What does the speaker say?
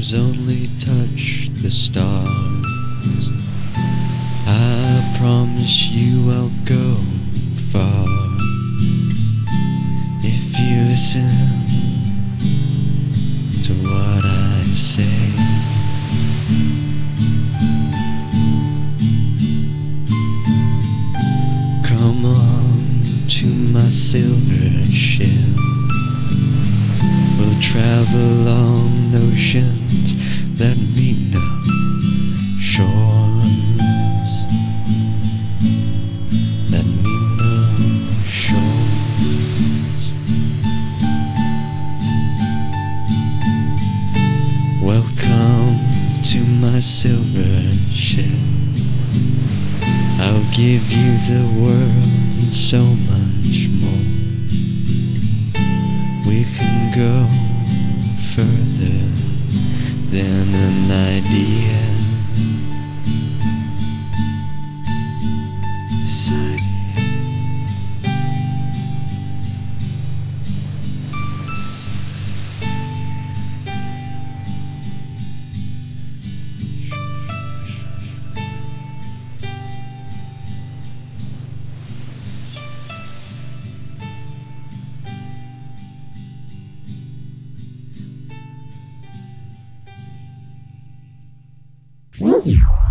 arms only touch the stars. I promise you I'll go far if you listen to what I say. Come on to my silver ship. We'll travel on oceans that meet no shores, that meet no shores. Welcome to my silver ship. I'll give you the world and so much more. We can go further than an idea. This idea. Thank you.